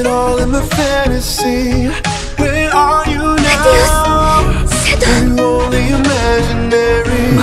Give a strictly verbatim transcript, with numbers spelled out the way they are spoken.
it all in my fantasy. Where are you now? Adios, Shadow. Are you only imaginary?